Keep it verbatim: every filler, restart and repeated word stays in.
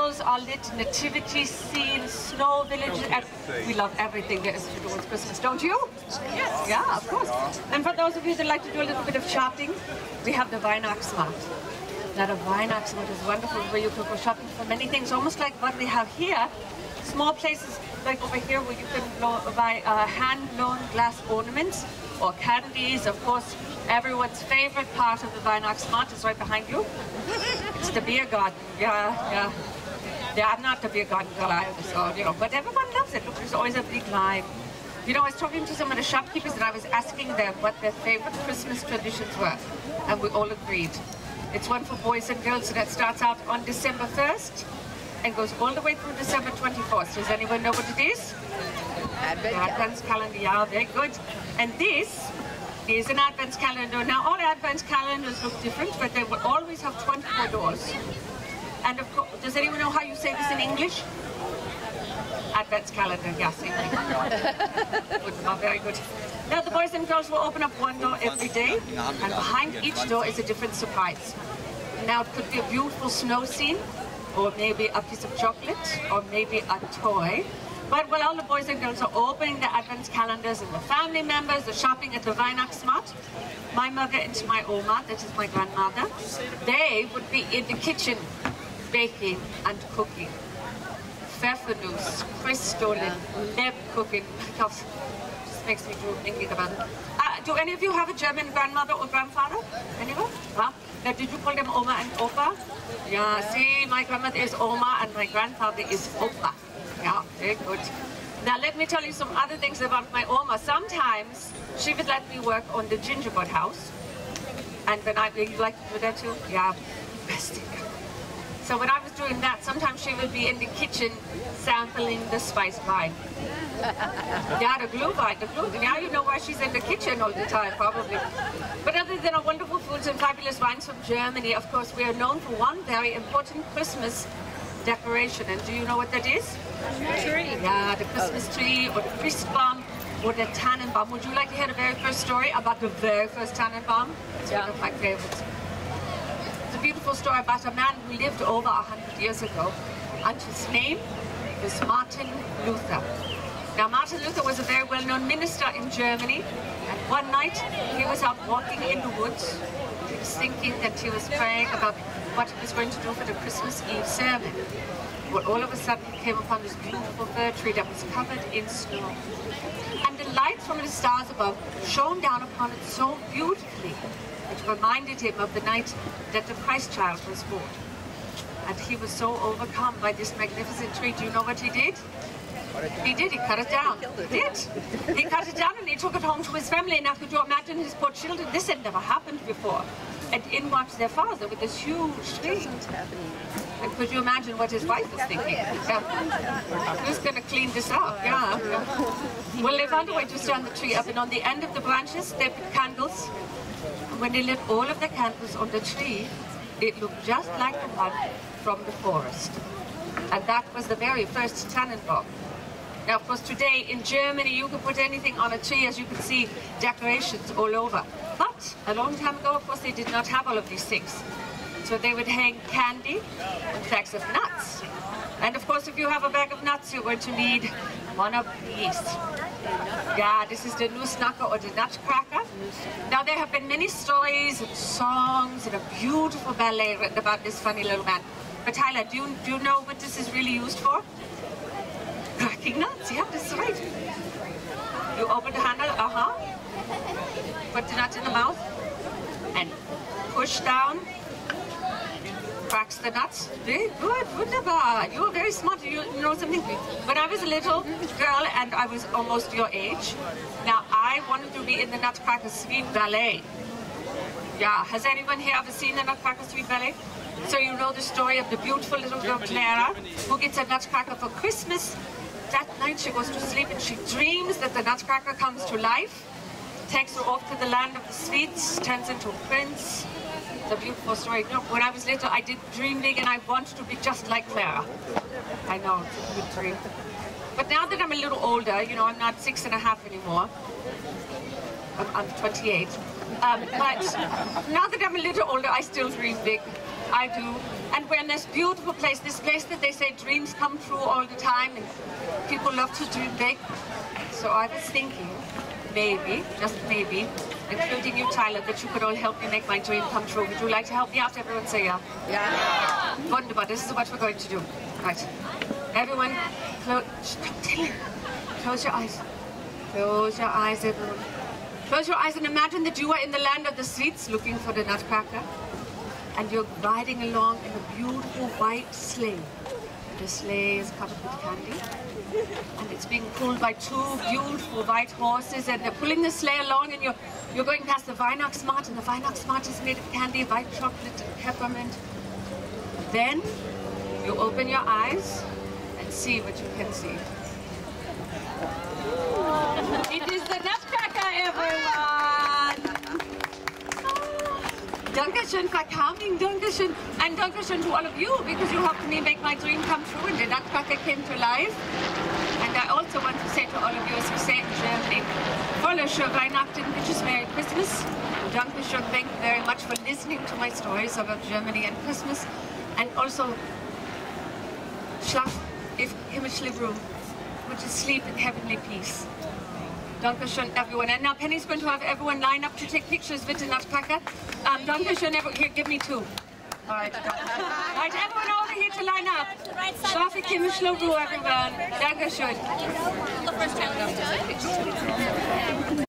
candles are lit, nativity scenes, snow villages, and we love everything there is to do with Christmas, don't you? Yes. Yeah, of course. And for those of you that like to do a little bit of shopping, we have the Weihnachtsmarkt. Now the Weihnachtsmarkt is wonderful, where you can go shopping for many things, almost like what we have here. Small places like over here where you can buy uh, hand-blown glass ornaments or candies. Of course, everyone's favorite part of the Weihnachtsmarkt is right behind you. It's the beer garden. Yeah, yeah. Yeah, I'm not the beer garden girl either, so, you know, but everyone loves it. Look, there's always a big line. You know, I was talking to some of the shopkeepers and I was asking them what their favorite Christmas traditions were, and we all agreed. It's one for boys and girls that starts out on December first and goes all the way through December twenty-fourth. Does anyone know what it is? Advent, Advent calendar. Yeah, very good. And this is an Advent calendar. Now, all Advent calendars look different, but they will always have twenty-four doors. And of course, does anyone know how you say this in English? Advent calendar, yes. Good, oh, very good. Now, the boys and girls will open up one door every day, and behind each door is a different surprise. Now, it could be a beautiful snow scene, or maybe a piece of chocolate, or maybe a toy. But while all the boys and girls are opening the Advent calendars and the family members are shopping at the Weihnachtsmarkt, my mother and my Oma, that is my grandmother, they would be in the kitchen baking and cooking. Pfeffernuss, Christstollen, Lebkuchen. Just makes me do thinking about it. Uh, do any of you have a German grandmother or grandfather? Anyone? Huh? Now, did you call them Oma and Opa? Yeah, see, my grandmother is Oma and my grandfather is Opa. Yeah, very good. Now let me tell you some other things about my Oma. Sometimes she would let me work on the gingerbread house. And when I, you like to do that too? Yeah, best thing. So when I was doing that, sometimes she would be in the kitchen sampling the spiced wine. Yeah, the glue wine, the glue. Now you know why she's in the kitchen all the time, probably. But other than our wonderful foods and fabulous wines from Germany, of course, we are known for one very important Christmas decoration. And do you know what that is? Tree. Yeah, the Christmas tree, or the Christbaum, or the Tannenbaum. Would you like to hear the very first story about the very first Tannenbaum? It's yeah. one of my favorites. It's a beautiful story about a man who lived over a hundred years ago, and his name is Martin Luther. Now, Martin Luther was a very well-known minister in Germany, and one night he was out walking in the woods. He was thinking that he was praying about what he was going to do for the Christmas Eve sermon. Well, all of a sudden he came upon this beautiful fir tree that was covered in snow. And the light from the stars above shone down upon it so beautifully, it reminded him of the night that the Christ child was born. And he was so overcome by this magnificent tree. Do you know what he did? He did, he cut it down. He did. He cut it down and he took it home to his family. Now, could you imagine his poor children? This had never happened before. And in walked their father with this huge tree. And could you imagine what his wife was thinking? Yeah. Who's going to clean this up? Yeah. yeah. Well, they found a way to stand the tree up, and on the end of the branches, they put candles. And when they lit all of the candles on the tree, it looked just like the one from the forest. And that was the very first Tannenbaum. Now, of course, today in Germany, you can put anything on a tree, as you can see, decorations all over. But a long time ago, of course, they did not have all of these things. So they would hang candy and bags of nuts. And of course, if you have a bag of nuts, you're going to need one of these. Yeah, this is the Nussknacker or the Nutcracker. Now, there have been many stories and songs and a beautiful ballet written about this funny little man. But Tyler, do you, do you know what this is really used for? Cracking nuts, yeah, that's right. You open the handle, uh-huh. Put the nut in the mouth and push down. Cracks the nuts. Very good, wunderbar. You are very smart. You know something. When I was a little girl and I was almost your age, now I wanted to be in the Nutcracker Suite Ballet. Yeah, has anyone here ever seen the Nutcracker Suite Ballet? So you know the story of the beautiful little girl Clara, who gets a nutcracker for Christmas. That night she goes to sleep and she dreams that the nutcracker comes to life, takes her off to the land of the sweets, turns into a prince. It's a beautiful story. No, when I was little, I did dream big and I wanted to be just like Clara. I know, it's a good dream. But now that I'm a little older, you know, I'm not six and a half anymore. I'm, I'm twenty-eight. Um, but now that I'm a little older, I still dream big. I do. And we're in this beautiful place, this place that they say dreams come true all the time and people love to dream big. So I was thinking, maybe, just maybe, including you, Tyler, that you could all help me make my dream come true. Would you like to help me out? Everyone say yeah. Yeah. Wonderful. This is what we're going to do. Right. Everyone, close. Don't tell him. Close your eyes. Close your eyes, everyone. Close your eyes and imagine that you are in the land of the sweets looking for the Nutcracker. And you're riding along in a beautiful white sleigh. The sleigh is covered with candy. And it's being pulled by two beautiful white horses, and they're pulling the sleigh along, and you're, you're going past the Weihnachtsmarkt, and the Weihnachtsmarkt is made of candy, white chocolate, and peppermint. Then you open your eyes and see what you can see. It is the Nutcracker, everyone! Dankeschön for coming, Dankeschön. And Dankeschön to all of you, because you helped me make my dream come true and the Nutcracker came to life. And I also want to say to all of you, as we say in Germany, Frohe Weihnachten, which is Merry Christmas. Dankeschön, thank you very much for listening to my stories about Germany and Christmas. And also, Schlaf im himmlischen Ruhe, which is sleep in heavenly peace. Dankeschön, everyone. And now Penny's going to have everyone line up to take pictures with the Nutcracker. Um, Dankeschön, everyone. Here, give me two. All right. All right, everyone over here to line up. Schlaf im himmlischen Ruhe, everyone. Dankeschön.